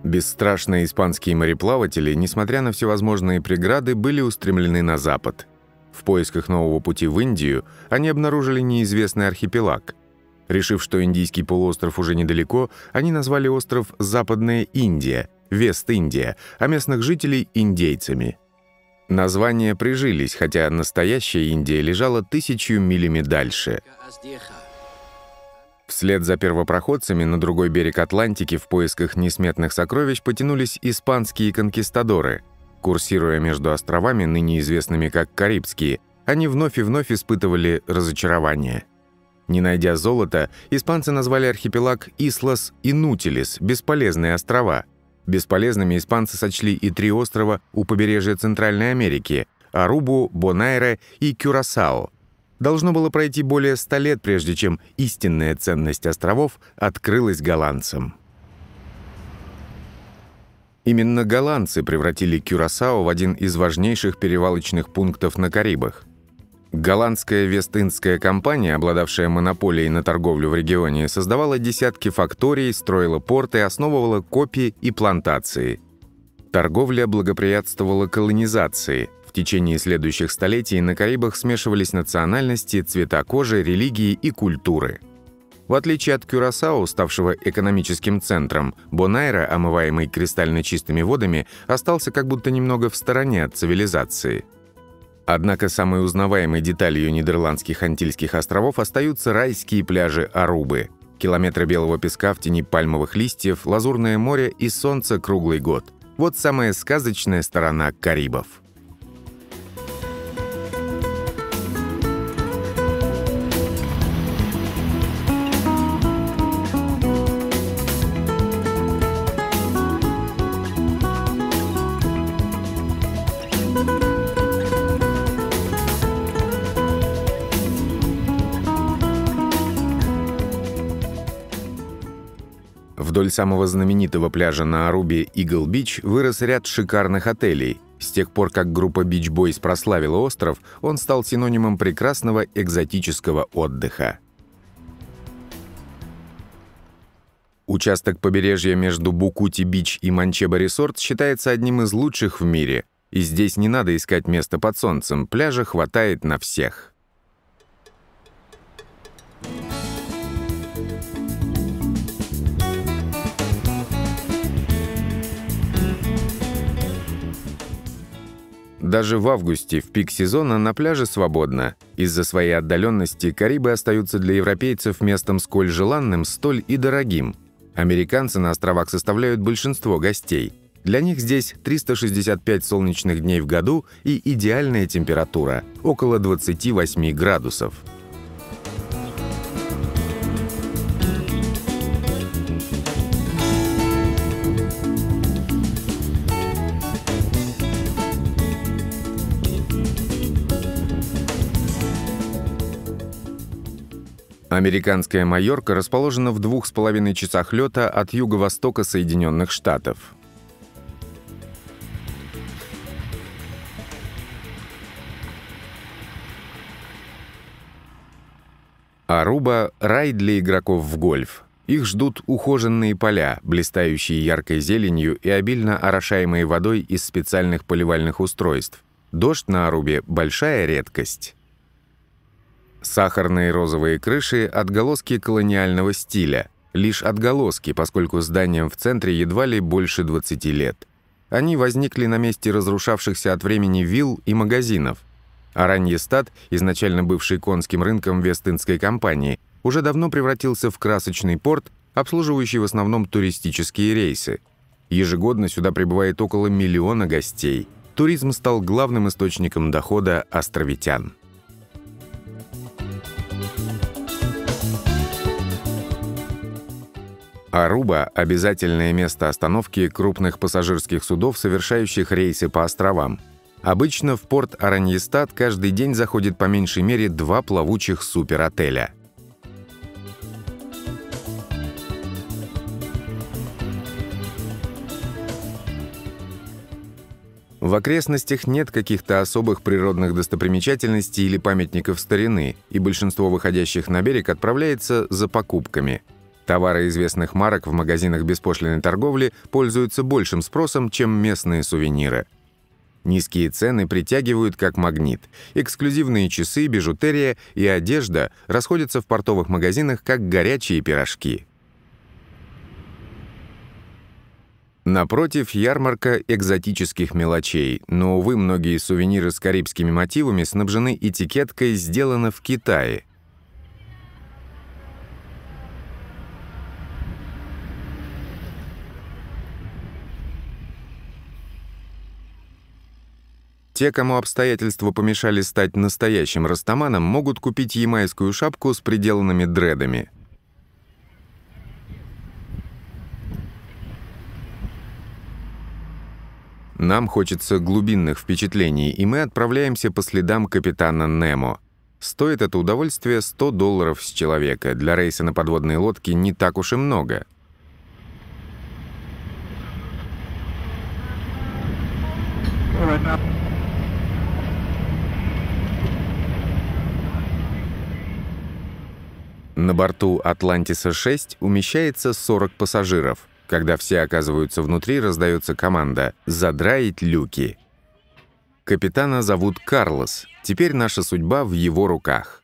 Бесстрашные испанские мореплаватели, несмотря на всевозможные преграды, были устремлены на запад. В поисках нового пути в Индию они обнаружили неизвестный архипелаг. Решив, что Индийский полуостров уже недалеко, они назвали остров Западная Индия, Вест-Индия, а местных жителей – индейцами. Названия прижились, хотя настоящая Индия лежала 1000 милями дальше. Вслед за первопроходцами на другой берег Атлантики в поисках несметных сокровищ потянулись испанские конкистадоры. Курсируя между островами, ныне известными как Карибские, они вновь и вновь испытывали разочарование. Не найдя золота, испанцы назвали архипелаг Ислас Инутилис – бесполезные острова. Бесполезными испанцы сочли и 3 острова у побережья Центральной Америки – Арубу, Бонайре и Кюрасао. Должно было пройти более 100 лет, прежде чем истинная ценность островов открылась голландцам. Именно голландцы превратили Кюрасао в один из важнейших перевалочных пунктов на Карибах. Голландская Вест-Индская компания, обладавшая монополией на торговлю в регионе, создавала десятки факторий, строила порты, основывала копии и плантации. Торговля благоприятствовала колонизации. В течение следующих столетий на Карибах смешивались национальности, цвета кожи, религии и культуры. В отличие от Кюрасао, ставшего экономическим центром, Бонайре, омываемый кристально чистыми водами, остался как будто немного в стороне от цивилизации. Однако самой узнаваемой деталью нидерландских Антильских островов остаются райские пляжи Арубы. Километры белого песка в тени пальмовых листьев, лазурное море и солнце круглый год. Вот самая сказочная сторона Карибов. Вдоль самого знаменитого пляжа на Арубе Игл-Бич вырос ряд шикарных отелей. С тех пор, как группа Beach Boys прославила остров, он стал синонимом прекрасного экзотического отдыха. Участок побережья между Букути-Бич и Манчеба-Ресорт считается одним из лучших в мире. И здесь не надо искать место под солнцем, пляжа хватает на всех. Даже в августе, в пик сезона, на пляже свободно. Из-за своей отдаленности Карибы остаются для европейцев местом сколь желанным, столь и дорогим. Американцы на островах составляют большинство гостей. Для них здесь 365 солнечных дней в году и идеальная температура – около 28 градусов. Американская Майорка расположена в 2,5 часах лета от юго-востока Соединенных Штатов. Аруба – рай для игроков в гольф. Их ждут ухоженные поля, блистающие яркой зеленью и обильно орошаемые водой из специальных поливальных устройств. Дождь на Арубе – большая редкость. Сахарные розовые крыши – отголоски колониального стиля. Лишь отголоски, поскольку зданиям в центре едва ли больше 20 лет. Они возникли на месте разрушавшихся от времени вилл и магазинов. Ораньестад, изначально бывший конским рынком Вест-Индской компании, уже давно превратился в красочный порт, обслуживающий в основном туристические рейсы. Ежегодно сюда прибывает около 1 миллиона гостей. Туризм стал главным источником дохода островитян. Аруба – обязательное место остановки крупных пассажирских судов, совершающих рейсы по островам. Обычно в порт Ораньестад каждый день заходит по меньшей мере 2 плавучих суперотеля. В окрестностях нет каких-то особых природных достопримечательностей или памятников старины, и большинство выходящих на берег отправляется за покупками. Товары известных марок в магазинах беспошлинной торговли пользуются большим спросом, чем местные сувениры. Низкие цены притягивают как магнит. Эксклюзивные часы, бижутерия и одежда расходятся в портовых магазинах как горячие пирожки. Напротив, ярмарка экзотических мелочей, но, увы, многие сувениры с карибскими мотивами снабжены этикеткой «Сделано в Китае». Те, кому обстоятельства помешали стать настоящим растаманом, могут купить ямайскую шапку с приделанными дредами. Нам хочется глубинных впечатлений, и мы отправляемся по следам капитана Немо. Стоит это удовольствие $100 с человека. Для рейса на подводной лодке не так уж и много. На борту «Атлантиса-6» умещается 40 пассажиров. Когда все оказываются внутри, раздается команда «Задраить люки». Капитана зовут Карлос. Теперь наша судьба в его руках.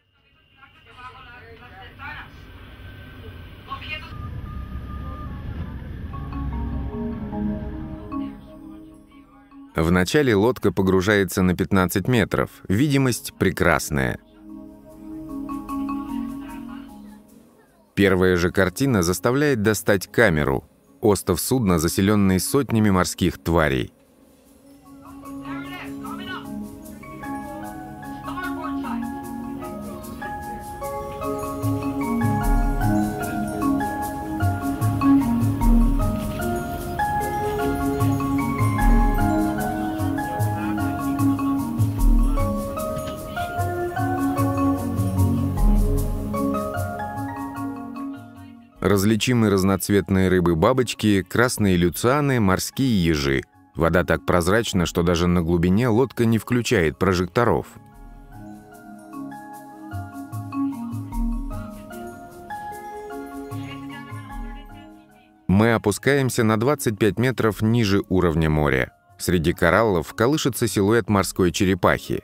Вначале лодка погружается на 15 метров. Видимость прекрасная. Первая же картина заставляет достать камеру. Остов судна, заселенный сотнями морских тварей. Различимы разноцветные рыбы-бабочки, красные люцианы, морские ежи. Вода так прозрачна, что даже на глубине лодка не включает прожекторов. Мы опускаемся на 25 метров ниже уровня моря. Среди кораллов колышется силуэт морской черепахи.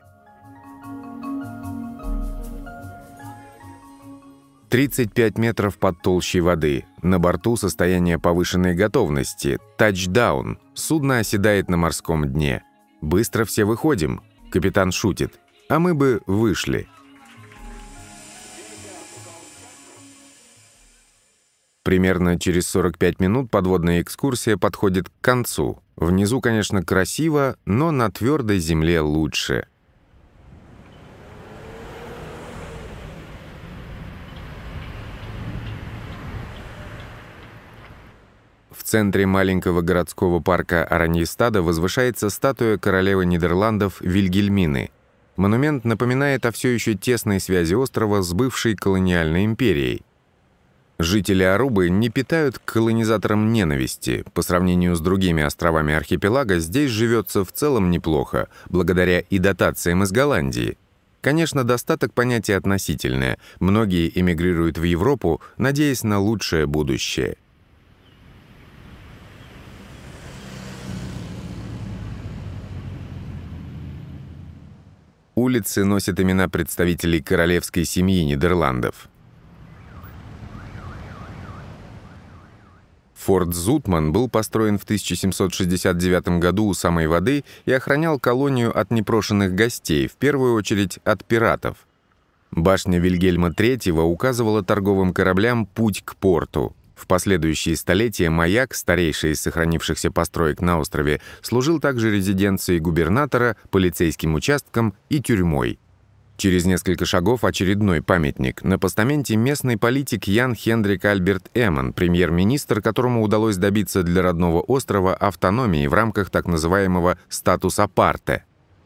35 метров под толщей воды. На борту состояние повышенной готовности. Тачдаун. Судно оседает на морском дне. Быстро все выходим. Капитан шутит. А мы бы вышли. Примерно через 45 минут подводная экскурсия подходит к концу. Внизу, конечно, красиво, но на твердой земле лучше. В центре маленького городского парка Араньестада возвышается статуя королевы Нидерландов Вильгельмины. Монумент напоминает о все еще тесной связи острова с бывшей колониальной империей. Жители Арубы не питают к колонизаторам ненависти. По сравнению с другими островами архипелага здесь живется в целом неплохо, благодаря и дотациям из Голландии. Конечно, достаток понятие относительное. Многие эмигрируют в Европу, надеясь на лучшее будущее. Улицы носят имена представителей королевской семьи Нидерландов. Форт Зутман был построен в 1769 году у самой воды и охранял колонию от непрошенных гостей, в первую очередь от пиратов. Башня Вильгельма III указывала торговым кораблям путь к порту. В последующие столетия маяк, старейший из сохранившихся построек на острове, служил также резиденцией губернатора, полицейским участком и тюрьмой. Через несколько шагов очередной памятник. На постаменте местный политик Ян Хендрик Альберт Эммон, премьер-министр, которому удалось добиться для родного острова автономии в рамках так называемого «статус апарте».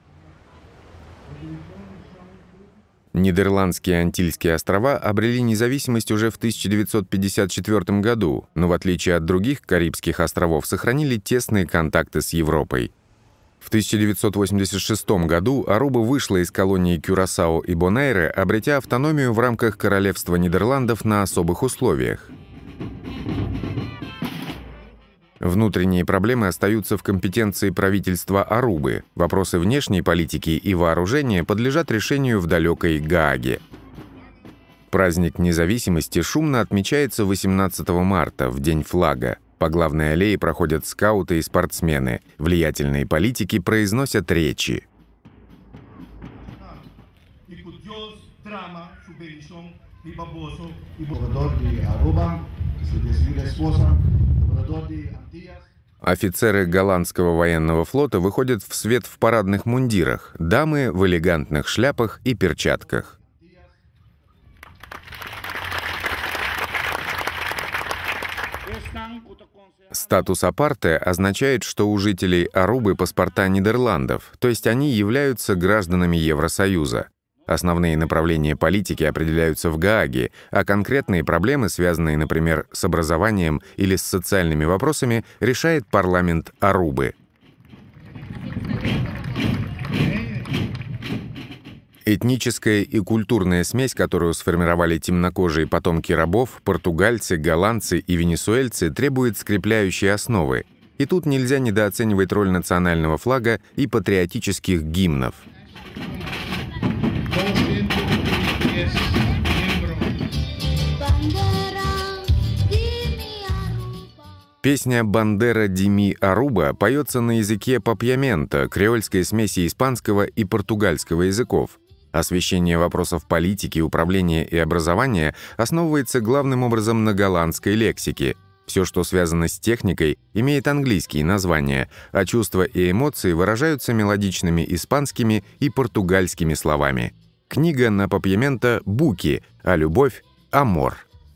Нидерландские Антильские острова обрели независимость уже в 1954 году, но в отличие от других Карибских островов сохранили тесные контакты с Европой. В 1986 году Аруба вышла из колонии Кюрасао и Бонэйре, обретя автономию в рамках Королевства Нидерландов на особых условиях. Внутренние проблемы остаются в компетенции правительства Арубы. Вопросы внешней политики и вооружения подлежат решению в далекой Гааге. Праздник независимости шумно отмечается 18 марта, в День флага. По главной аллее проходят скауты и спортсмены. Влиятельные политики произносят речи. Офицеры голландского военного флота выходят в свет в парадных мундирах, дамы в элегантных шляпах и перчатках. Статус апарте означает, что у жителей Арубы паспорта Нидерландов, то есть они являются гражданами Евросоюза. Основные направления политики определяются в Гааге, а конкретные проблемы, связанные, например, с образованием или с социальными вопросами, решает парламент Арубы. Этническая и культурная смесь, которую сформировали темнокожие потомки рабов, португальцы, голландцы и венесуэльцы, требует скрепляющей основы. И тут нельзя недооценивать роль национального флага и патриотических гимнов. Песня «Бандера ди ми Аруба» поется на языке папьямента, креольской смеси испанского и португальского языков. Освещение вопросов политики, управления и образования основывается главным образом на голландской лексике. Все, что связано с техникой, имеет английские названия, а чувства и эмоции выражаются мелодичными испанскими и португальскими словами. Книга на папьямента «Буки», а любовь — «Амор».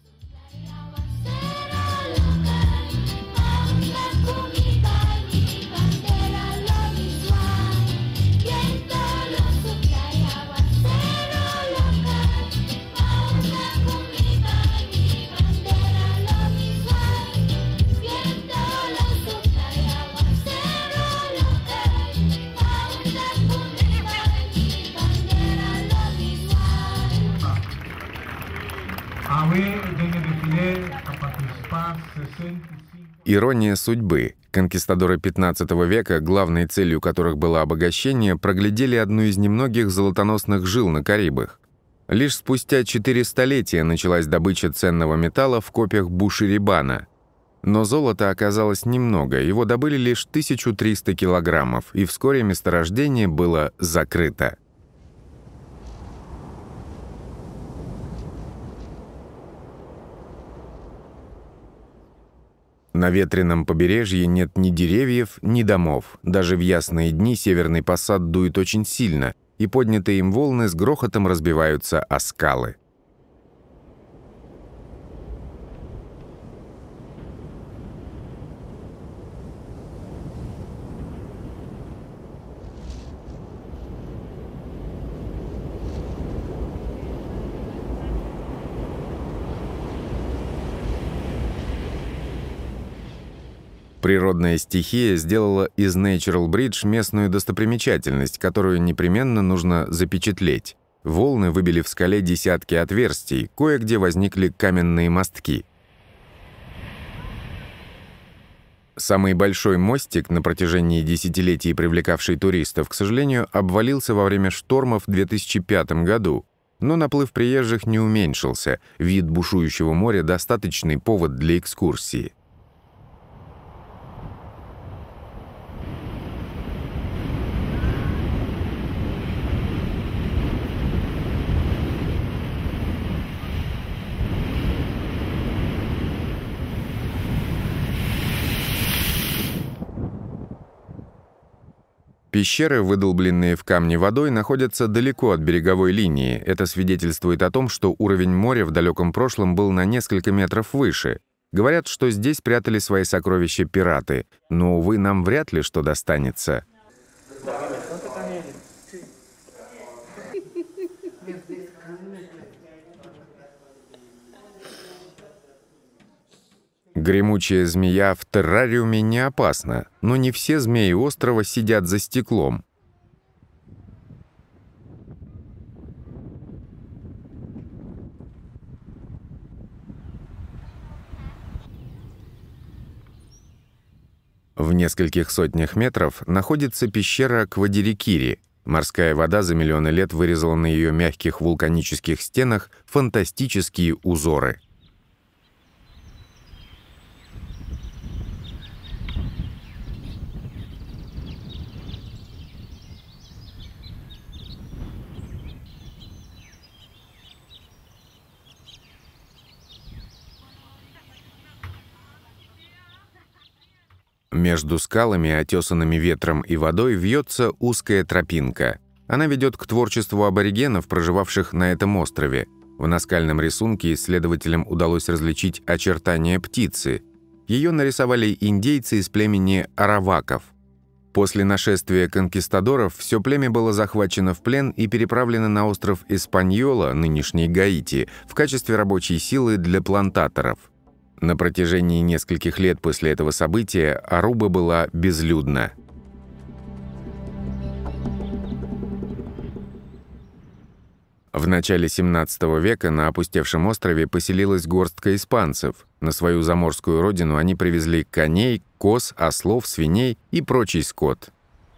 Ирония судьбы. Конкистадоры XV века, главной целью которых было обогащение, проглядели одну из немногих золотоносных жил на Карибах. Лишь спустя 4 столетия началась добыча ценного металла в копьях Буширибана. Но золота оказалось немного, его добыли лишь 1300 килограммов, и вскоре месторождение было закрыто. На ветреном побережье нет ни деревьев, ни домов. Даже в ясные дни северный пассат дует очень сильно, и поднятые им волны с грохотом разбиваются о скалы. Природная стихия сделала из Natural Bridge местную достопримечательность, которую непременно нужно запечатлеть. Волны выбили в скале десятки отверстий, кое-где возникли каменные мостки. Самый большой мостик, на протяжении десятилетий привлекавший туристов, к сожалению, обвалился во время штормов в 2005 году. Но наплыв приезжих не уменьшился. Вид бушующего моря – достаточный повод для экскурсии. Пещеры, выдолбленные в камне водой, находятся далеко от береговой линии. Это свидетельствует о том, что уровень моря в далеком прошлом был на несколько метров выше. Говорят, что здесь прятали свои сокровища пираты, но, увы, нам вряд ли что достанется. Гремучая змея в террариуме не опасна, но не все змеи острова сидят за стеклом. В нескольких сотнях метров находится пещера Квадирикири. Морская вода за миллионы лет вырезала на ее мягких вулканических стенах фантастические узоры. Между скалами, отесанными ветром и водой, вьется узкая тропинка. Она ведет к творчеству аборигенов, проживавших на этом острове. В наскальном рисунке исследователям удалось различить очертания птицы. Ее нарисовали индейцы из племени араваков. После нашествия конкистадоров все племя было захвачено в плен и переправлено на остров Испаньола, нынешний Гаити, в качестве рабочей силы для плантаторов. На протяжении нескольких лет после этого события Аруба была безлюдна. В начале 17 века на опустевшем острове поселилась горстка испанцев. На свою заморскую родину они привезли коней, коз, ослов, свиней и прочий скот.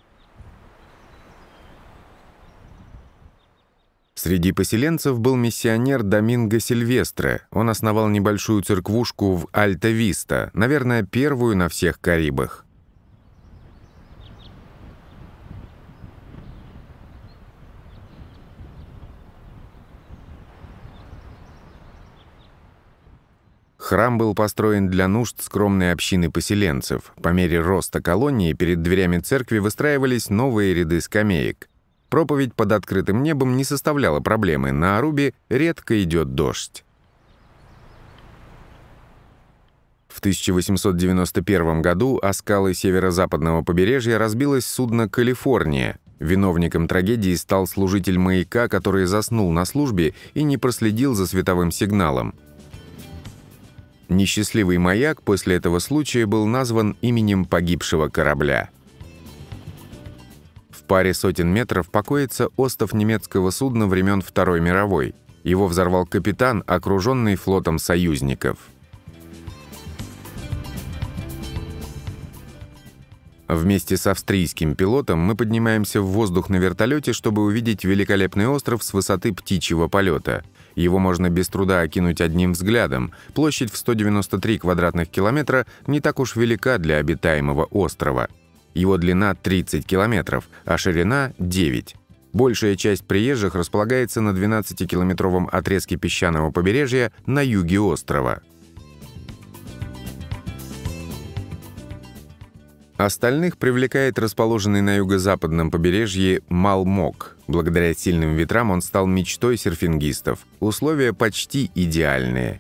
Среди поселенцев был миссионер Доминго Сильвестре. Он основал небольшую церквушку в Альта-Виста, наверное, первую на всех Карибах. Храм был построен для нужд скромной общины поселенцев. По мере роста колонии перед дверями церкви выстраивались новые ряды скамеек. Проповедь под открытым небом не составляла проблемы, на Арубе редко идет дождь. В 1891 году о скалы северо-западного побережья разбилось судно «Калифорния». Виновником трагедии стал служитель маяка, который заснул на службе и не проследил за световым сигналом. Несчастливый маяк после этого случая был назван именем погибшего корабля. В паре сотен метров покоится остов немецкого судна времен Второй мировой. Его взорвал капитан, окруженный флотом союзников. Вместе с австрийским пилотом мы поднимаемся в воздух на вертолете, чтобы увидеть великолепный остров с высоты птичьего полета. Его можно без труда окинуть одним взглядом. Площадь в 193 квадратных километра не так уж велика для обитаемого острова. Его длина 30 километров, а ширина 9. Большая часть приезжих располагается на 12-километровом отрезке песчаного побережья на юге острова. Остальных привлекает расположенный на юго-западном побережье Малмок. Благодаря сильным ветрам он стал мечтой серфингистов. Условия почти идеальные.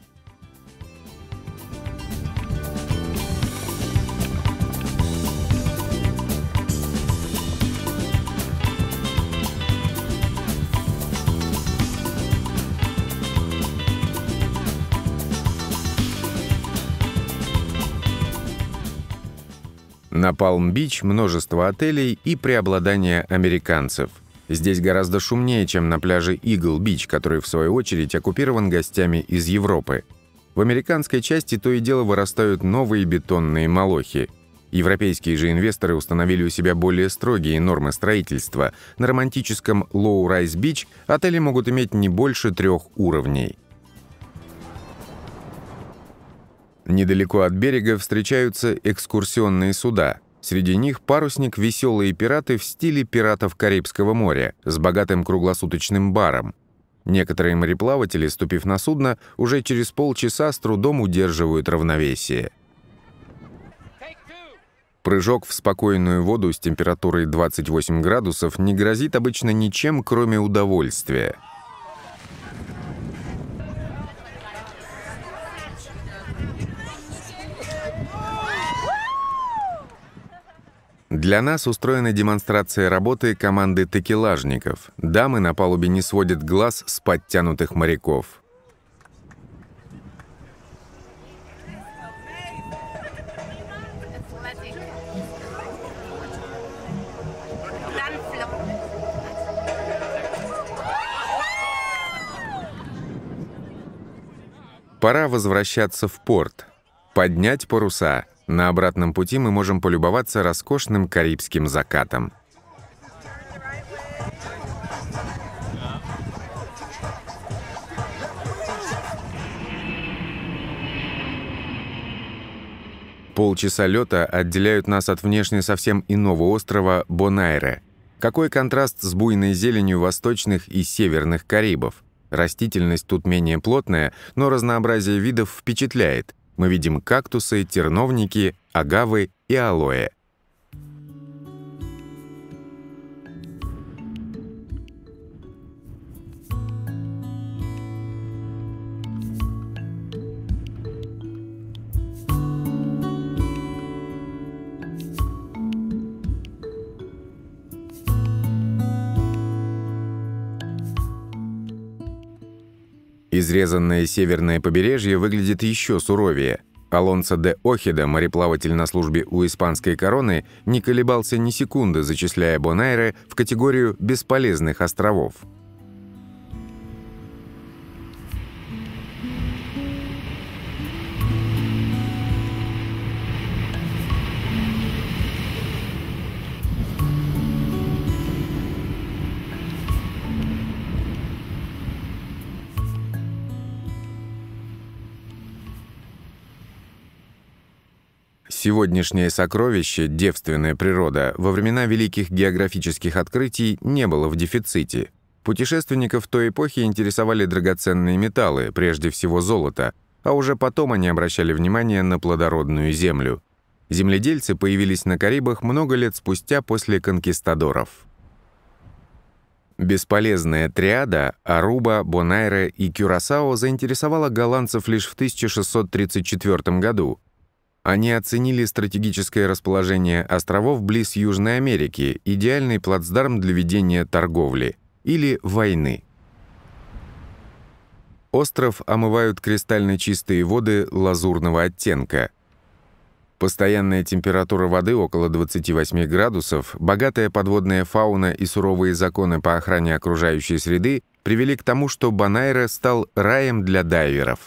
На Палм-Бич множество отелей и преобладание американцев. Здесь гораздо шумнее, чем на пляже Игл-Бич, который, в свою очередь, оккупирован гостями из Европы. В американской части то и дело вырастают новые бетонные молохи. Европейские же инвесторы установили у себя более строгие нормы строительства. На романтическом Лоу-Райс-Бич отели могут иметь не больше 3 уровней. Недалеко от берега встречаются экскурсионные суда. Среди них парусник «Веселые пираты» в стиле пиратов Карибского моря с богатым круглосуточным баром. Некоторые мореплаватели, ступив на судно, уже через полчаса с трудом удерживают равновесие. Прыжок в спокойную воду с температурой 28 градусов не грозит обычно ничем, кроме удовольствия. Для нас устроена демонстрация работы команды текелажников. Дамы на палубе не сводят глаз с подтянутых моряков. Пора возвращаться в порт. Поднять паруса. На обратном пути мы можем полюбоваться роскошным карибским закатом. Полчаса лета отделяют нас от внешне совсем иного острова Бонайре. Какой контраст с буйной зеленью восточных и северных Карибов. Растительность тут менее плотная, но разнообразие видов впечатляет. Мы видим кактусы, терновники, агавы и алоэ. Изрезанное северное побережье выглядит еще суровее. Алонсо де Охеда, мореплаватель на службе у испанской короны, не колебался ни секунды, зачисляя Бонайре в категорию бесполезных островов. Сегодняшнее сокровище, девственная природа, во времена великих географических открытий не было в дефиците. Путешественников той эпохи интересовали драгоценные металлы, прежде всего золото, а уже потом они обращали внимание на плодородную землю. Земледельцы появились на Карибах много лет спустя после конкистадоров. Бесполезная триада Аруба, Бонайре и Кюрасао заинтересовала голландцев лишь в 1634 году. Они оценили стратегическое расположение островов близ Южной Америки, идеальный плацдарм для ведения торговли или войны. Остров омывают кристально чистые воды лазурного оттенка. Постоянная температура воды около 28 градусов, богатая подводная фауна и суровые законы по охране окружающей среды привели к тому, что Бонайре стал раем для дайверов.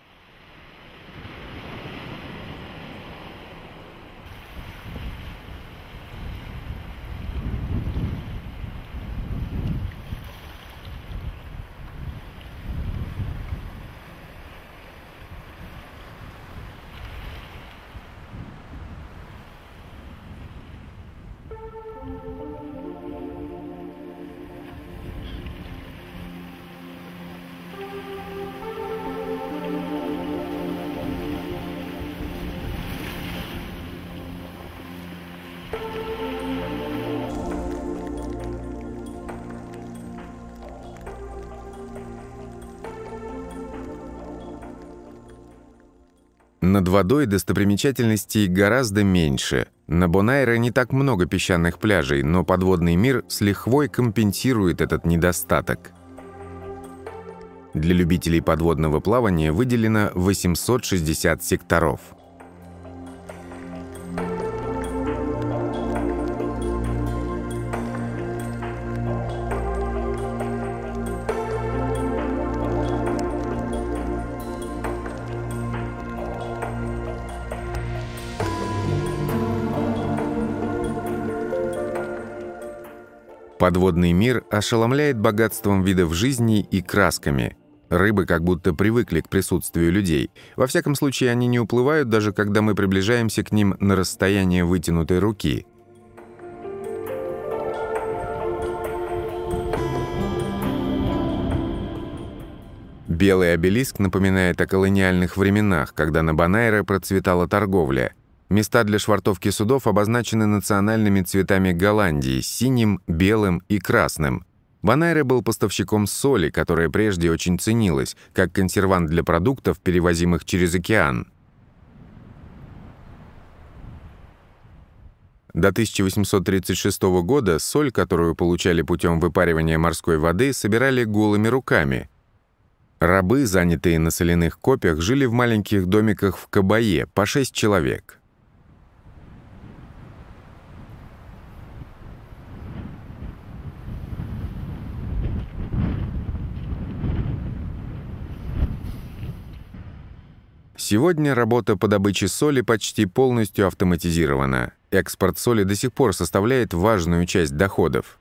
Над водой достопримечательностей гораздо меньше. На Бонайре не так много песчаных пляжей, но подводный мир с лихвой компенсирует этот недостаток. Для любителей подводного плавания выделено 860 секторов. Подводный мир ошеломляет богатством видов жизни и красками. Рыбы как будто привыкли к присутствию людей. Во всяком случае, они не уплывают, даже когда мы приближаемся к ним на расстояние вытянутой руки. Белый обелиск напоминает о колониальных временах, когда на Бонайре процветала торговля. Места для швартовки судов обозначены национальными цветами Голландии – синим, белым и красным. Бонайре был поставщиком соли, которая прежде очень ценилась, как консервант для продуктов, перевозимых через океан. До 1836 года соль, которую получали путем выпаривания морской воды, собирали голыми руками. Рабы, занятые на соляных копьях, жили в маленьких домиках в Кабае, по 6 человек. Сегодня работа по добыче соли почти полностью автоматизирована. Экспорт соли до сих пор составляет важную часть доходов.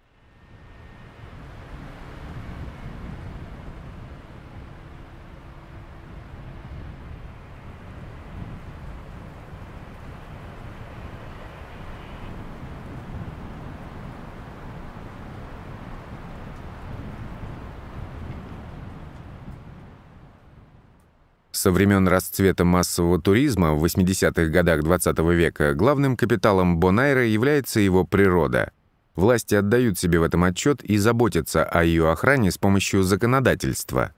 Со времен расцвета массового туризма в 80-х годах XX века главным капиталом Бонайре является его природа. Власти отдают себе в этом отчет и заботятся о ее охране с помощью законодательства.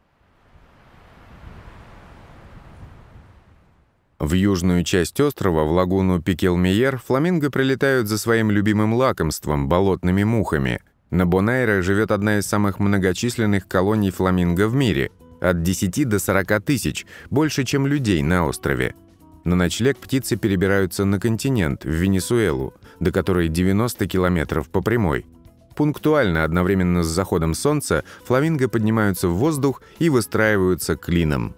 В южную часть острова, в лагуну Пикелмейер, фламинго прилетают за своим любимым лакомством – болотными мухами. На Бонайре живет одна из самых многочисленных колоний фламинго в мире – от 10 до 40 тысяч, больше, чем людей на острове. На ночлег птицы перебираются на континент, в Венесуэлу, до которой 90 километров по прямой. Пунктуально, одновременно с заходом солнца, фламинго поднимаются в воздух и выстраиваются клином.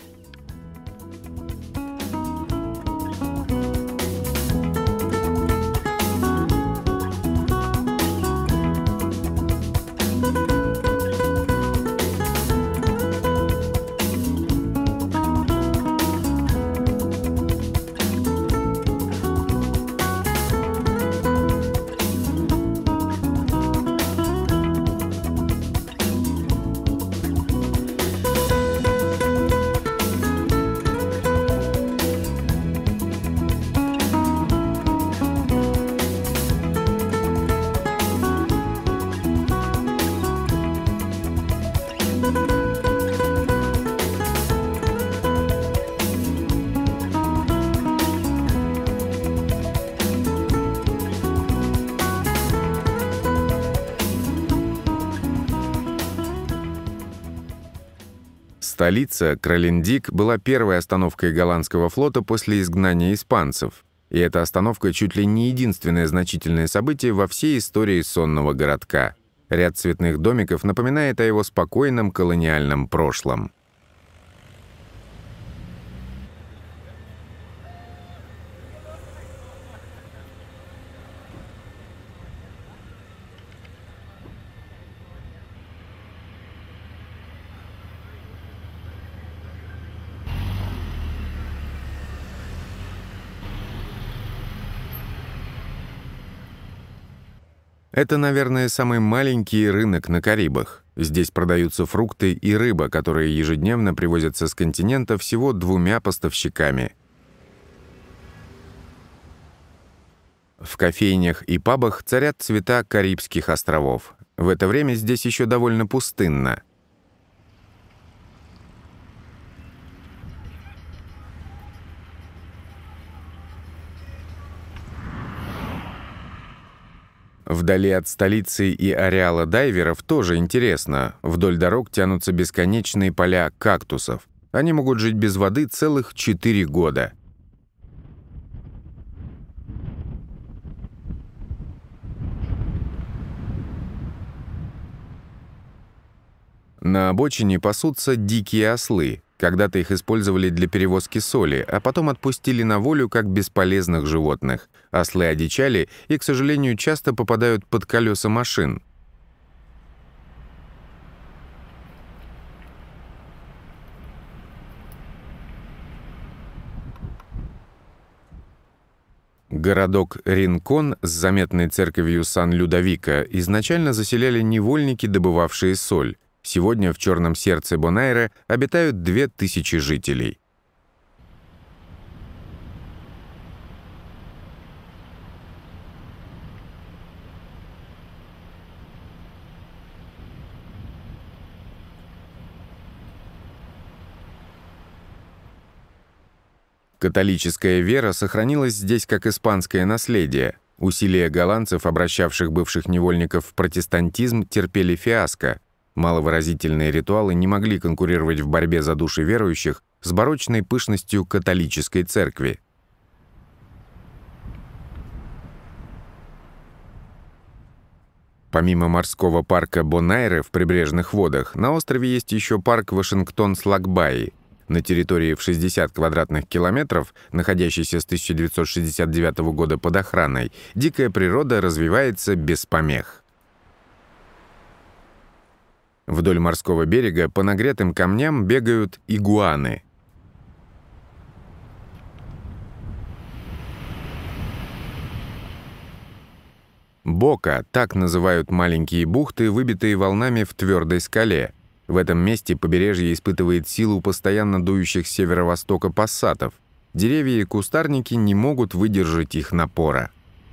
Столица, Кралендик, была первой остановкой голландского флота после изгнания испанцев. И эта остановка чуть ли не единственное значительное событие во всей истории сонного городка. Ряд цветных домиков напоминает о его спокойном колониальном прошлом. Это, наверное, самый маленький рынок на Карибах. Здесь продаются фрукты и рыба, которые ежедневно привозятся с континента всего 2 поставщиками. В кофейнях и пабах царят цвета Карибских островов. В это время здесь еще довольно пустынно. Вдали от столицы и ареала дайверов тоже интересно. Вдоль дорог тянутся бесконечные поля кактусов. Они могут жить без воды целых 4 года. На обочине пасутся дикие ослы. Когда-то их использовали для перевозки соли, а потом отпустили на волю как бесполезных животных. Ослы одичали и, к сожалению, часто попадают под колеса машин. Городок Ринкон с заметной церковью Сан-Людовико изначально заселяли невольники, добывавшие соль. Сегодня в черном сердце Бонайре обитают 2000 жителей. Католическая вера сохранилась здесь как испанское наследие. Усилия голландцев, обращавших бывших невольников в протестантизм, терпели фиаско. Маловыразительные ритуалы не могли конкурировать в борьбе за души верующих с барочной пышностью католической церкви. Помимо морского парка Бонайре в прибрежных водах, на острове есть еще парк Вашингтон-Слакбаи. На территории в 60 квадратных километров, находящейся с 1969 года под охраной, дикая природа развивается без помех. Вдоль морского берега по нагретым камням бегают игуаны. Бока — так называют маленькие бухты, выбитые волнами в твердой скале. В этом месте побережье испытывает силу постоянно дующих с северо-востока пассатов. Деревья и кустарники не могут выдержать их напора.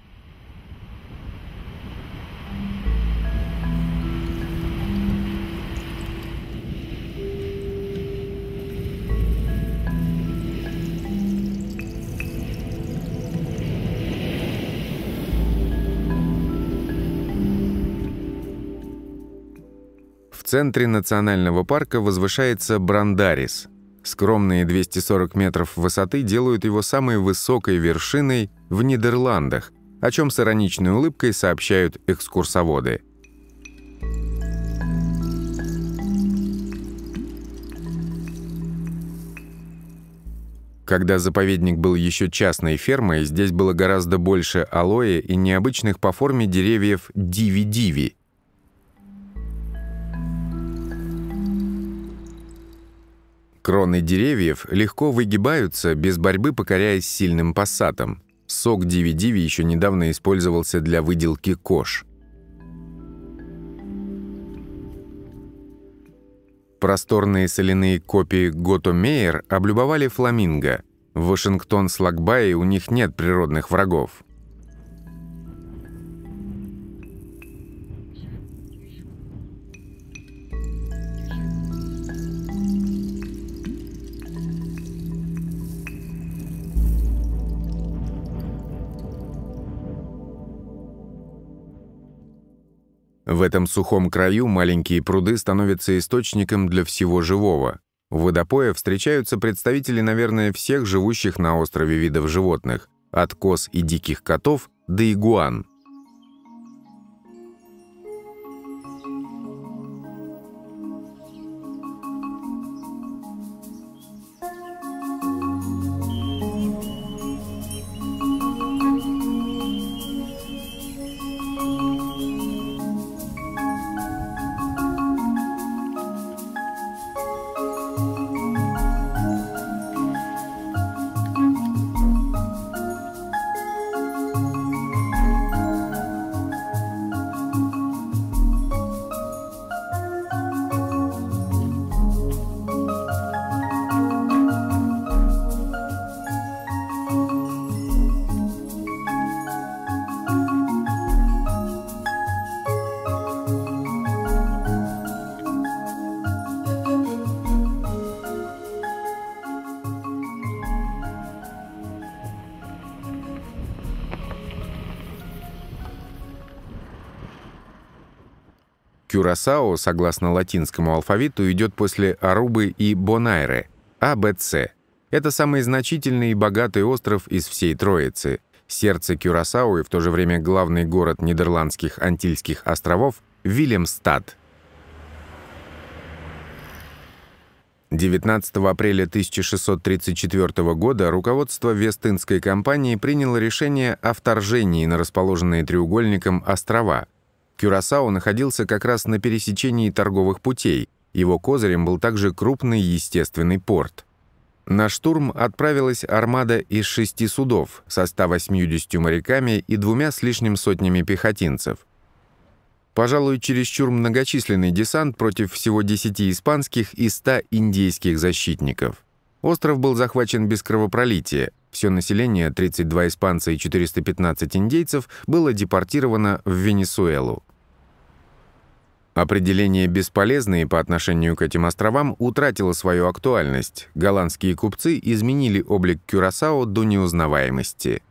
В центре национального парка возвышается Брандарис. Скромные 240 метров высоты делают его самой высокой вершиной в Нидерландах, о чем с ироничной улыбкой сообщают экскурсоводы. Когда заповедник был еще частной фермой, здесь было гораздо больше алоэ и необычных по форме деревьев диви-диви. Кроны деревьев легко выгибаются, без борьбы покоряясь сильным пассатам. Сок диви-диви еще недавно использовался для выделки кож. Просторные соляные копии Гото Мейер облюбовали фламинго. В Вашингтон-Слакбае у них нет природных врагов. В этом сухом краю маленькие пруды становятся источником для всего живого. У водопоя встречаются представители, наверное, всех живущих на острове видов животных, от коз и диких котов до игуан. Кюрасао, согласно латинскому алфавиту, идет после Арубы и Бонайре, АБЦ. Это самый значительный и богатый остров из всей Троицы. Сердце Кюрасао и в то же время главный город Нидерландских Антильских островов – Вильямстад. 19 апреля 1634 года руководство Вест-Индской компании приняло решение о вторжении на расположенные треугольником острова. Кюрасао находился как раз на пересечении торговых путей. Его козырем был также крупный естественный порт. На штурм отправилась армада из 6 судов со 180 моряками и 2 с лишним сотнями пехотинцев. Пожалуй, чересчур многочисленный десант против всего 10 испанских и 100 индейских защитников. Остров был захвачен без кровопролития. Все население, 32 испанца и 415 индейцев, было депортировано в Венесуэлу. Определение «бесполезные» по отношению к этим островам утратило свою актуальность. Голландские купцы изменили облик Кюрасао до неузнаваемости.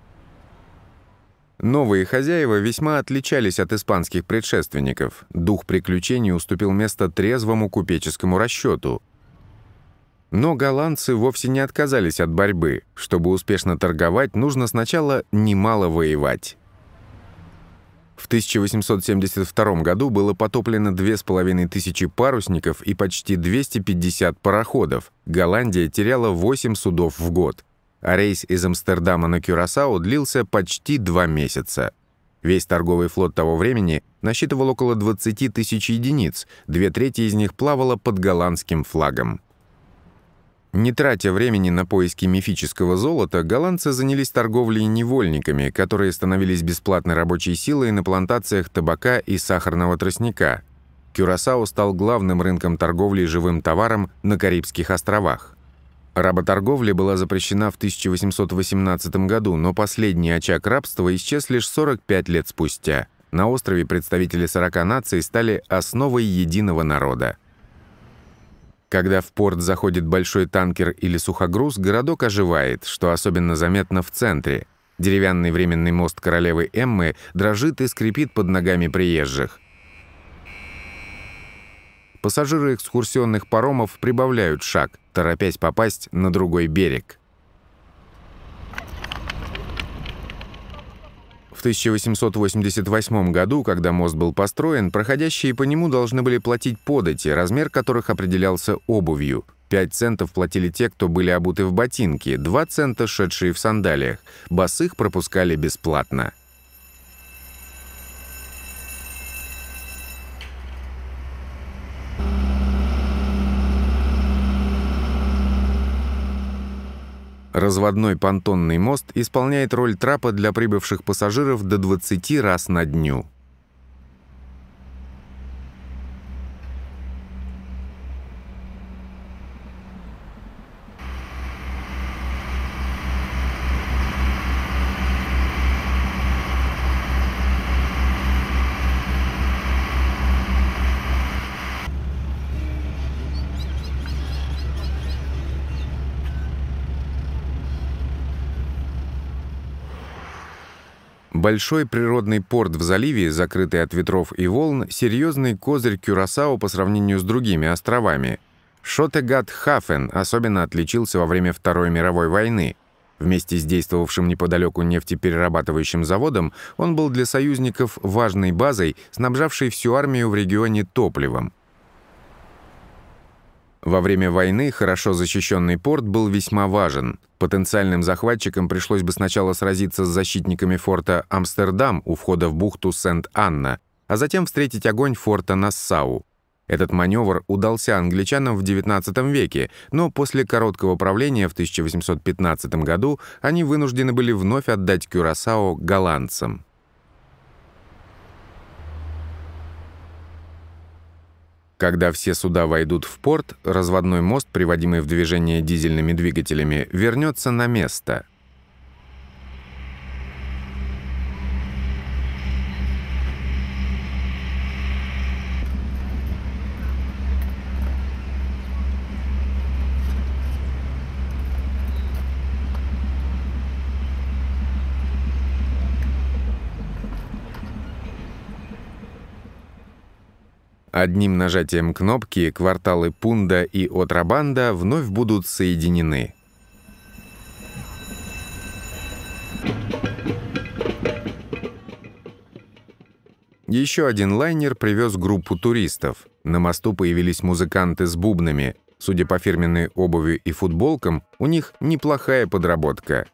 Новые хозяева весьма отличались от испанских предшественников. Дух приключений уступил место трезвому купеческому расчету. Но голландцы вовсе не отказались от борьбы. Чтобы успешно торговать, нужно сначала немало воевать. В 1872 году было потоплено 2500 парусников и почти 250 пароходов. Голландия теряла 8 судов в год. А рейс из Амстердама на Кюрасао длился почти 2 месяца. Весь торговый флот того времени насчитывал около 20 тысяч единиц, 2/3 из них плавало под голландским флагом. Не тратя времени на поиски мифического золота, голландцы занялись торговлей невольниками, которые становились бесплатной рабочей силой на плантациях табака и сахарного тростника. Кюрасао стал главным рынком торговли живым товаром на Карибских островах. Работорговля была запрещена в 1818 году, но последний очаг рабства исчез лишь 45 лет спустя. На острове представители 40 наций стали основой единого народа. Когда в порт заходит большой танкер или сухогруз, городок оживает, что особенно заметно в центре. Деревянный временный мост королевы Эммы дрожит и скрипит под ногами приезжих. Пассажиры экскурсионных паромов прибавляют шаг, торопясь попасть на другой берег. В 1888 году, когда мост был построен, проходящие по нему должны были платить подати, размер которых определялся обувью. 5 центов платили те, кто были обуты в ботинки, 2 цента шедшие в сандалиях. Босых пропускали бесплатно. Разводной понтонный мост исполняет роль трапа для прибывших пассажиров до 20 раз на дню. Большой природный порт в заливе, закрытый от ветров и волн, серьезный козырь Кюрасао по сравнению с другими островами. Шотегат-Хафен особенно отличился во время Второй мировой войны. Вместе с действовавшим неподалеку нефтеперерабатывающим заводом он был для союзников важной базой, снабжавшей всю армию в регионе топливом. Во время войны хорошо защищенный порт был весьма важен. Потенциальным захватчикам пришлось бы сначала сразиться с защитниками форта Амстердам у входа в бухту Сент-Анна, а затем встретить огонь форта Нассау. Этот маневр удался англичанам в XIX веке, но после короткого правления в 1815 году они вынуждены были вновь отдать Кюрасао голландцам. Когда все суда войдут в порт, разводной мост, приводимый в движение дизельными двигателями, вернется на место. Одним нажатием кнопки кварталы Пунда и Отрабанда вновь будут соединены. Еще один лайнер привез группу туристов. На мосту появились музыканты с бубнами. Судя по фирменной обуви и футболкам, у них неплохая подработка.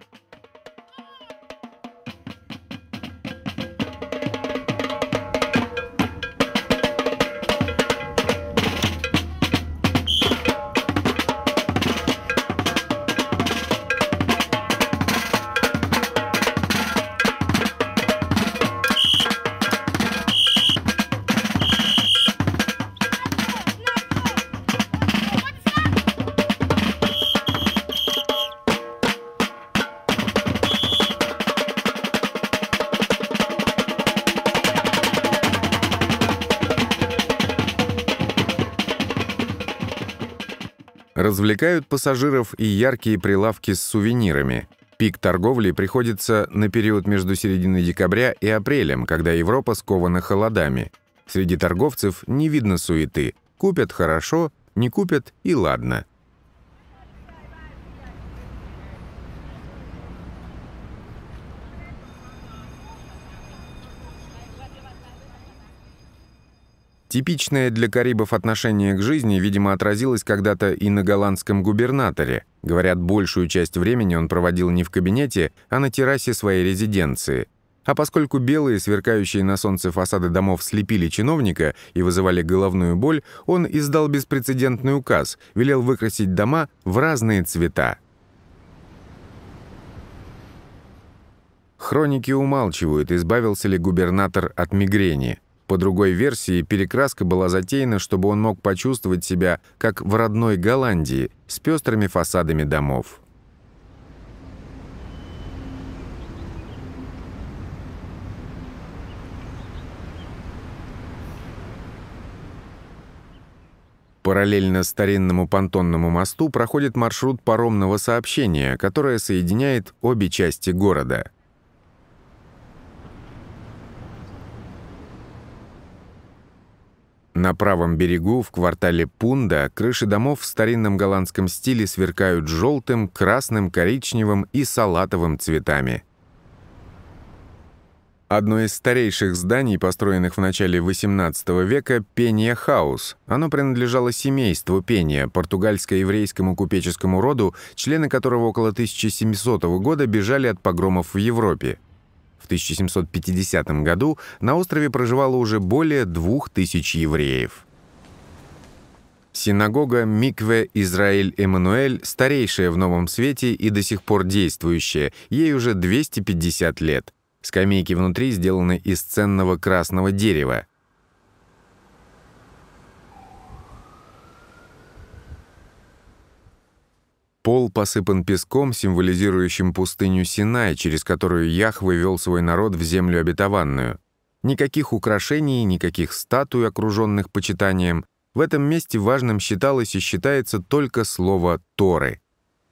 Развлекают пассажиров и яркие прилавки с сувенирами. Пик торговли приходится на период между серединой декабря и апрелем, когда Европа скована холодами. Среди торговцев не видно суеты. Купят хорошо, не купят и ладно. Типичное для карибов отношение к жизни, видимо, отразилось когда-то и на голландском губернаторе. Говорят, большую часть времени он проводил не в кабинете, а на террасе своей резиденции. А поскольку белые, сверкающие на солнце фасады домов слепили чиновника и вызывали головную боль, он издал беспрецедентный указ, велел выкрасить дома в разные цвета. Хроники умалчивают, избавился ли губернатор от мигрени. По другой версии, перекраска была затеяна, чтобы он мог почувствовать себя как в родной Голландии, с пестрыми фасадами домов. Параллельно старинному понтонному мосту проходит маршрут паромного сообщения, которое соединяет обе части города. На правом берегу, в квартале Пунда, крыши домов в старинном голландском стиле сверкают желтым, красным, коричневым и салатовым цветами. Одно из старейших зданий, построенных в начале XVIII века, Пенья Хаус. Оно принадлежало семейству Пенья, португальско-еврейскому купеческому роду, члены которого около 1700 года бежали от погромов в Европе. В 1750 году на острове проживало уже более 2000 евреев. Синагога Микве Израиль-Эммануэль старейшая в Новом Свете и до сих пор действующая, ей уже 250 лет. Скамейки внутри сделаны из ценного красного дерева. Пол посыпан песком, символизирующим пустыню Синай, через которую Яхве вел свой народ в землю обетованную. Никаких украшений, никаких статуй, окруженных почитанием. В этом месте важным считалось и считается только слово «Торы».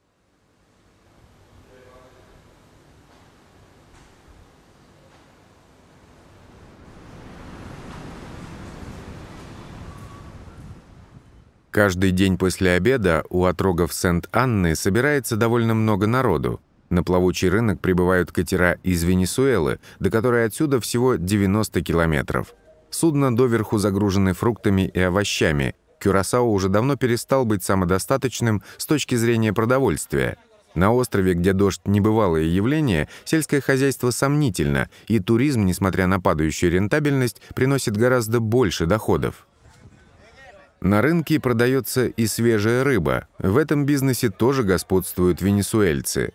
Каждый день после обеда у отрогов Сент-Анны собирается довольно много народу. На плавучий рынок прибывают катера из Венесуэлы, до которой отсюда всего 90 километров. Судно доверху загружены фруктами и овощами. Кюрасао уже давно перестал быть самодостаточным с точки зрения продовольствия. На острове, где дождь – небывалое явление, сельское хозяйство сомнительно, и туризм, несмотря на падающую рентабельность, приносит гораздо больше доходов. На рынке продается и свежая рыба. В этом бизнесе тоже господствуют венесуэльцы.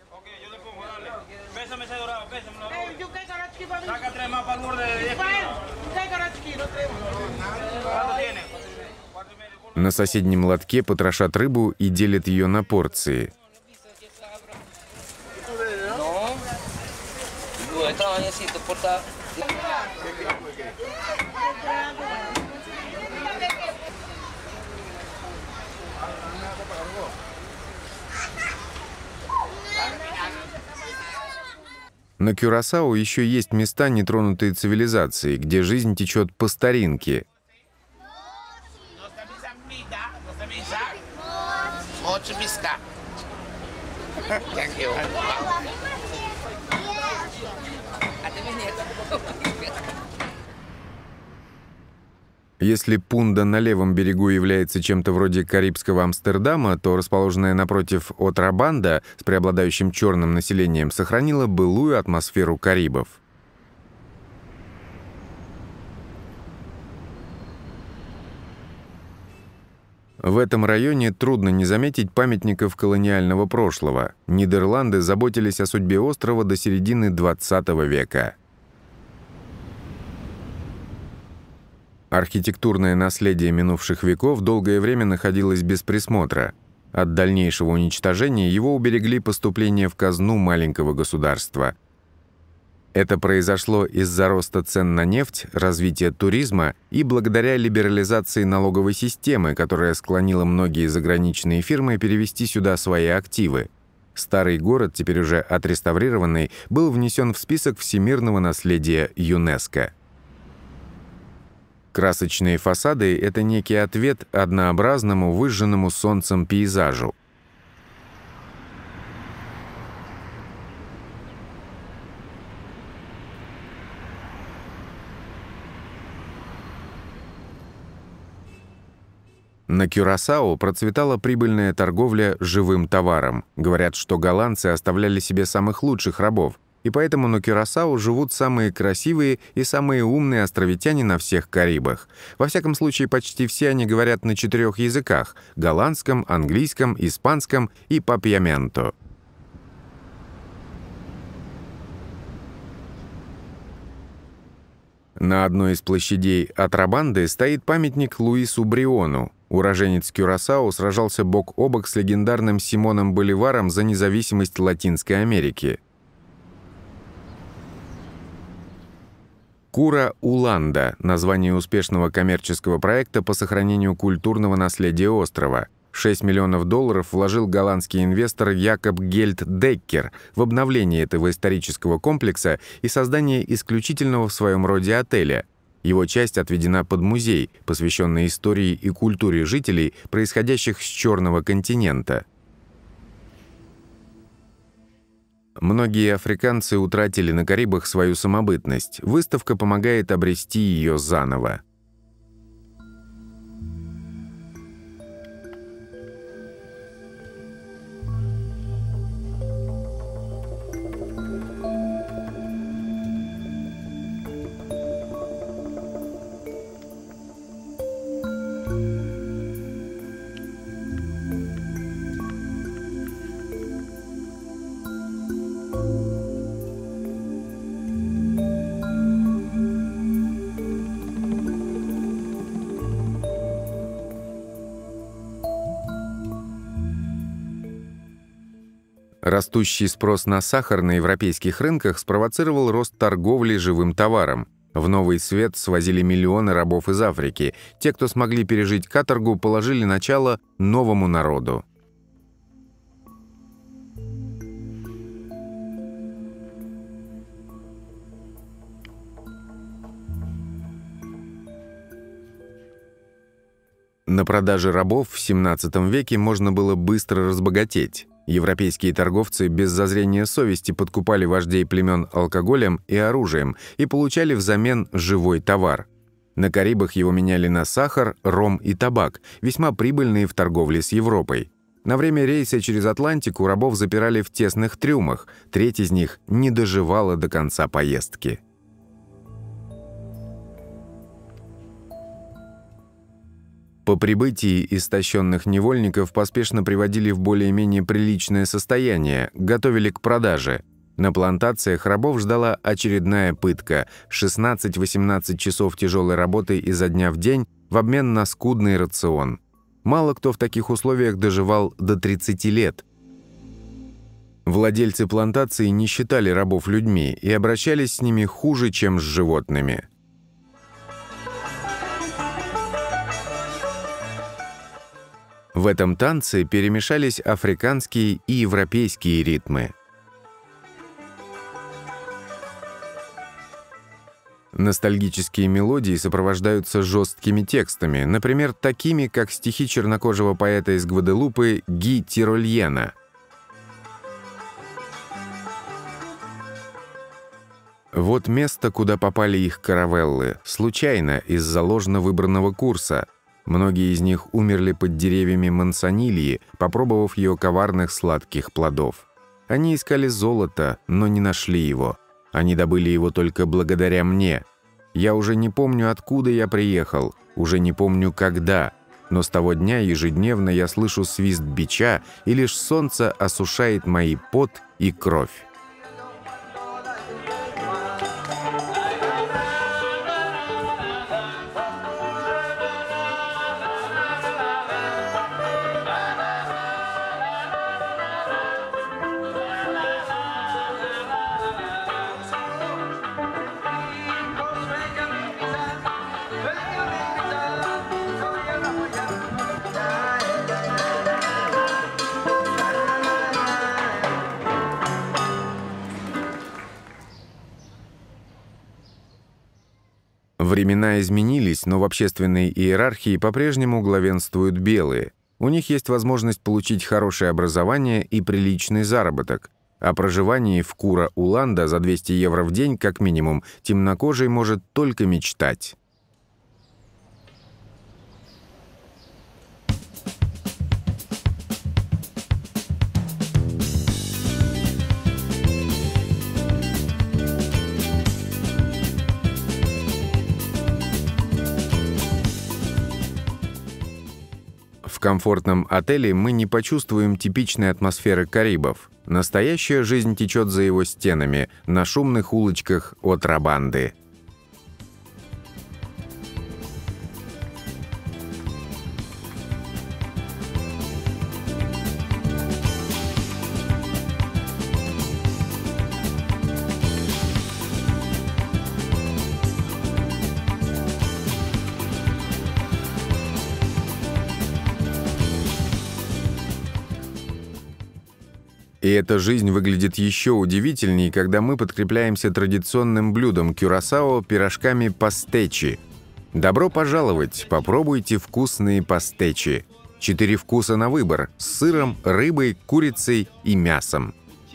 На соседнем лотке потрошат рыбу и делят ее на порции. На Кюрасао еще есть места, нетронутые цивилизацией, где жизнь течет по старинке. Если Пунда на левом берегу является чем-то вроде карибского Амстердама, то расположенная напротив Отрабанда с преобладающим черным населением сохранила былую атмосферу Карибов. В этом районе трудно не заметить памятников колониального прошлого. Нидерланды заботились о судьбе острова до середины XX века. Архитектурное наследие минувших веков долгое время находилось без присмотра. От дальнейшего уничтожения его уберегли поступления в казну маленького государства. Это произошло из-за роста цен на нефть, развития туризма и благодаря либерализации налоговой системы, которая склонила многие заграничные фирмы перевести сюда свои активы. Старый город, теперь уже отреставрированный, был внесен в список всемирного наследия ЮНЕСКО. Красочные фасады — это некий ответ однообразному, выжженному солнцем пейзажу. На Кюрасао процветала прибыльная торговля живым товаром. Говорят, что голландцы оставляли себе самых лучших рабов, и поэтому на Кюрасао живут самые красивые и самые умные островитяне на всех Карибах. Во всяком случае, почти все они говорят на 4 языках – голландском, английском, испанском и папьяменто. На одной из площадей Атрабанды стоит памятник Луису Бриону. Уроженец Кюрасао сражался бок о бок с легендарным Симоном Боливаром за независимость Латинской Америки. Кура-Уланда – название успешного коммерческого проекта по сохранению культурного наследия острова. $6 миллионов вложил голландский инвестор Якоб Гельд Деккер в обновление этого исторического комплекса и создание исключительного в своем роде отеля. Его часть отведена под музей, посвященный истории и культуре жителей, происходящих с Черного континента. Многие африканцы утратили на Карибах свою самобытность. Выставка помогает обрести ее заново. Растущий спрос на сахар на европейских рынках спровоцировал рост торговли живым товаром. В Новый Свет свозили миллионы рабов из Африки. Те, кто смогли пережить каторгу, положили начало новому народу. На продаже рабов в XVII веке можно было быстро разбогатеть. Европейские торговцы без зазрения совести подкупали вождей племен алкоголем и оружием и получали взамен живой товар. На Карибах его меняли на сахар, ром и табак, весьма прибыльные в торговле с Европой. На время рейса через Атлантику рабов запирали в тесных трюмах, треть из них не доживала до конца поездки. По прибытии истощенных невольников поспешно приводили в более-менее приличное состояние, готовили к продаже. На плантациях рабов ждала очередная пытка – 16-18 часов тяжелой работы изо дня в день в обмен на скудный рацион. Мало кто в таких условиях доживал до 30 лет. Владельцы плантаций не считали рабов людьми и обращались с ними хуже, чем с животными. В этом танце перемешались африканские и европейские ритмы. Ностальгические мелодии сопровождаются жесткими текстами, например, такими, как стихи чернокожего поэта из Гваделупы Ги Тирольена. Вот место, куда попали их каравеллы, случайно, из-за ложно выбранного курса. Многие из них умерли под деревьями мансонильи, попробовав ее коварных сладких плодов. Они искали золото, но не нашли его. Они добыли его только благодаря мне. Я уже не помню, откуда я приехал, уже не помню, когда, но с того дня ежедневно я слышу свист бича, и лишь солнце осушает мои пот и кровь. Времена изменились, но в общественной иерархии по-прежнему главенствуют белые. У них есть возможность получить хорошее образование и приличный заработок. О проживании в Кура-Уланда за 200 евро в день, как минимум, темнокожий может только мечтать. в комфортном отеле, мы не почувствуем типичной атмосферы Карибов. Настоящая жизнь течет за его стенами, на шумных улочках Отрабанды. И эта жизнь выглядит еще удивительней, когда мы подкрепляемся традиционным блюдом Кюрасао – пирожками пастечи. Добро пожаловать! Попробуйте вкусные пастечи. 4 вкуса на выбор – с сыром, рыбой, курицей и мясом.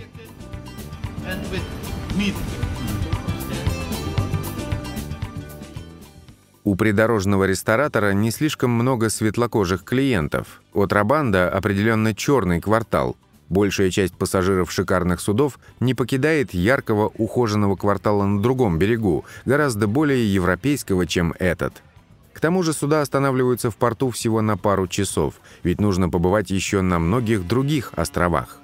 У придорожного ресторатора не слишком много светлокожих клиентов. Отрабанда определенно черный квартал. Большая часть пассажиров шикарных судов не покидает яркого ухоженного квартала на другом берегу, гораздо более европейского, чем этот. К тому же суда останавливаются в порту всего на пару часов, ведь нужно побывать еще на многих других островах.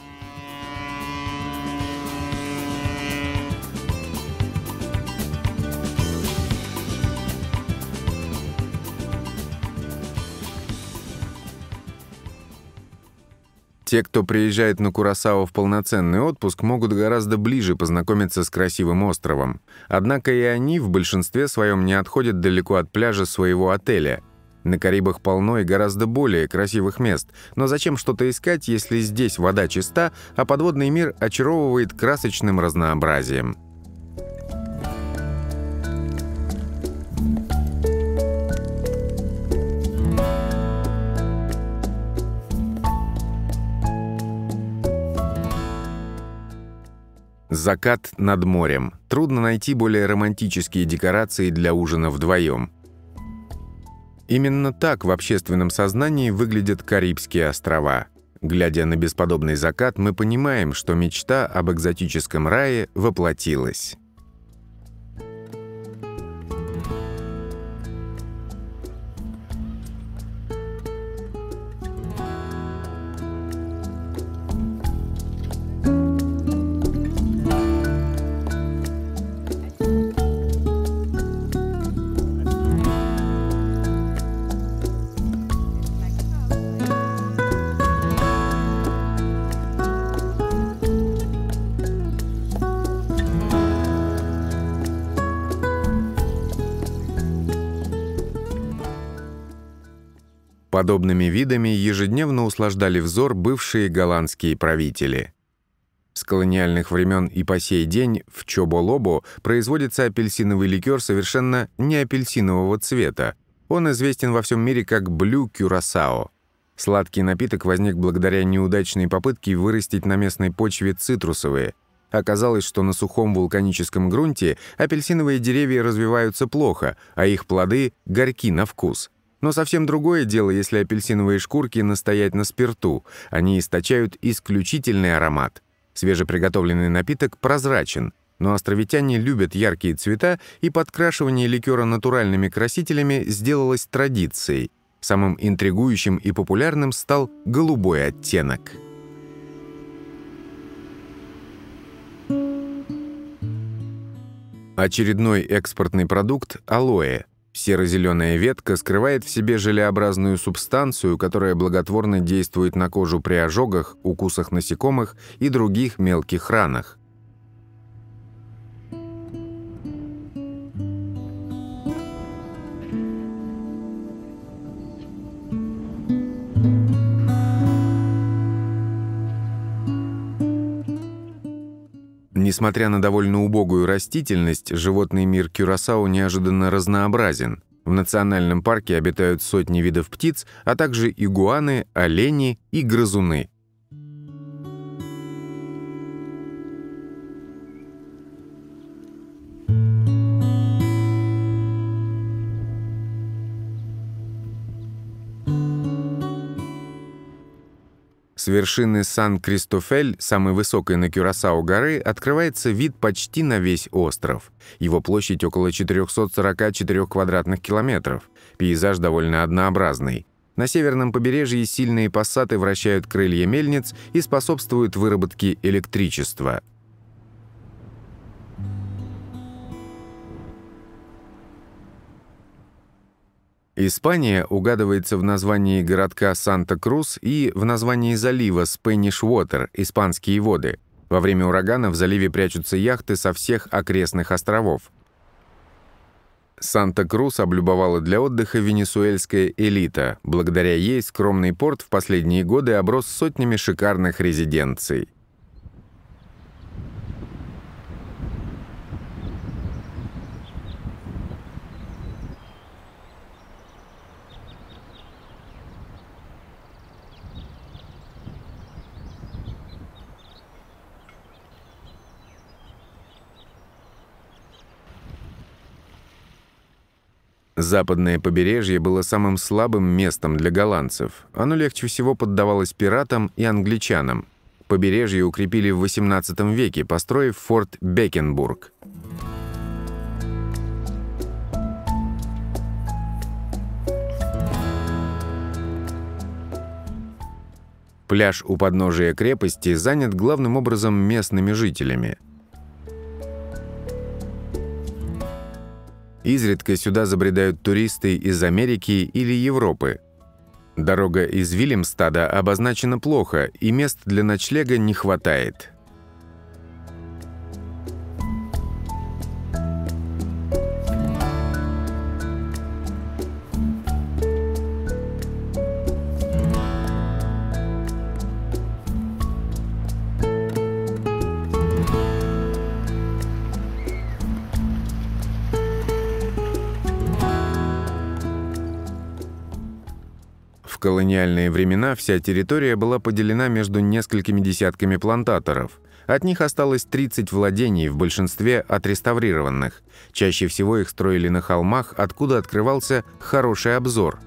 Те, кто приезжает на Кюрасао в полноценный отпуск, могут гораздо ближе познакомиться с красивым островом. Однако и они в большинстве своем не отходят далеко от пляжа своего отеля. На Карибах полно и гораздо более красивых мест. Но зачем что-то искать, если здесь вода чиста, а подводный мир очаровывает красочным разнообразием? Закат над морем. Трудно найти более романтические декорации для ужина вдвоем. Именно так в общественном сознании выглядят Карибские острова. Глядя на бесподобный закат, мы понимаем, что мечта об экзотическом рае воплотилась. Подобными видами ежедневно услаждали взор бывшие голландские правители. С колониальных времен и по сей день в Чобо-Лобо производится апельсиновый ликер совершенно не апельсинового цвета. Он известен во всем мире как Блю Кюрасао. Сладкий напиток возник благодаря неудачной попытке вырастить на местной почве цитрусовые. Оказалось, что на сухом вулканическом грунте апельсиновые деревья развиваются плохо, а их плоды горьки на вкус. Но совсем другое дело, если апельсиновые шкурки настоять на спирту. Они источают исключительный аромат. Свежеприготовленный напиток прозрачен, но островитяне любят яркие цвета, и подкрашивание ликера натуральными красителями сделалось традицией. Самым интригующим и популярным стал голубой оттенок. Очередной экспортный продукт – алоэ. Серо-зеленая ветка скрывает в себе желеобразную субстанцию, которая благотворно действует на кожу при ожогах, укусах насекомых и других мелких ранах. Несмотря на довольно убогую растительность, животный мир Кюрасао неожиданно разнообразен. В национальном парке обитают сотни видов птиц, а также игуаны, олени и грызуны. С вершины Сан-Кристофель, самой высокой на Кюрасао горы, открывается вид почти на весь остров. Его площадь около 444 квадратных километров. Пейзаж довольно однообразный. На северном побережье сильные пассаты вращают крылья мельниц и способствуют выработке электричества. Испания угадывается в названии городка Санта-Крус и в названии залива Spanish Water – «Испанские воды». Во время урагана в заливе прячутся яхты со всех окрестных островов. Санта-Крус облюбовала для отдыха венесуэльская элита. Благодаря ей скромный порт в последние годы оброс сотнями шикарных резиденций. Западное побережье было самым слабым местом для голландцев. Оно легче всего поддавалось пиратам и англичанам. Побережье укрепили в XVIII веке, построив форт Бекенбург. Пляж у подножия крепости занят главным образом местными жителями. Изредка сюда забредают туристы из Америки или Европы. Дорога из Вильямстада обозначена плохо, и мест для ночлега не хватает. В колониальные времена вся территория была поделена между несколькими десятками плантаторов. От них осталось 30 владений, в большинстве отреставрированных. Чаще всего их строили на холмах, откуда открывался хороший обзор.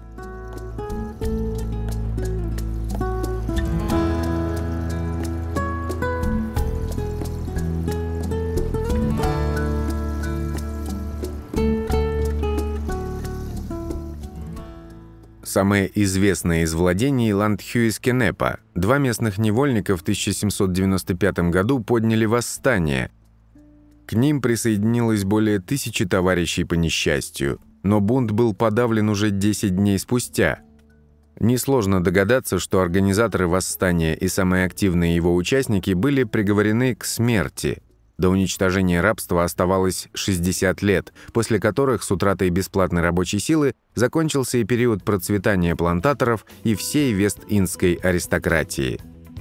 Самое известное из владений – Ландхьюис-Кенепа. Два местных невольника в 1795 году подняли восстание. К ним присоединилось более 1000 товарищей по несчастью, но бунт был подавлен уже 10 дней спустя. Несложно догадаться, что организаторы восстания и самые активные его участники были приговорены к смерти. До уничтожения рабства оставалось 60 лет, после которых с утратой бесплатной рабочей силы закончился и период процветания плантаторов и всей вест-индской аристократии.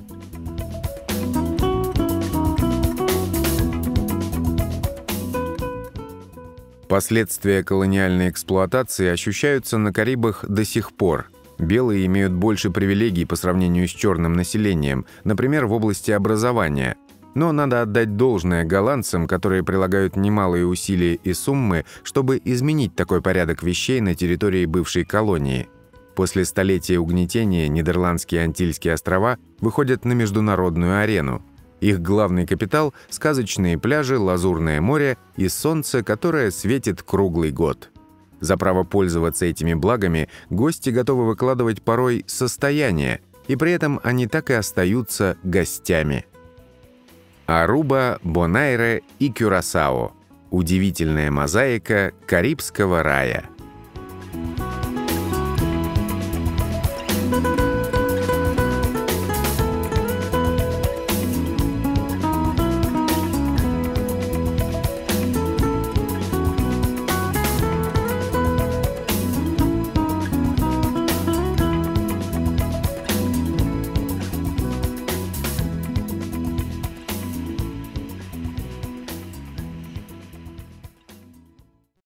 Последствия колониальной эксплуатации ощущаются на Карибах до сих пор. Белые имеют больше привилегий по сравнению с черным населением, например, в области образования. Но надо отдать должное голландцам, которые прилагают немалые усилия и суммы, чтобы изменить такой порядок вещей на территории бывшей колонии. После столетия угнетения Нидерландские Антильские острова выходят на международную арену. Их главный капитал – сказочные пляжи, лазурное море и солнце, которое светит круглый год. За право пользоваться этими благами гости готовы выкладывать порой состояние, и при этом они так и остаются гостями. Аруба, Бонайре и Кюрасао. Удивительная мозаика Карибского рая.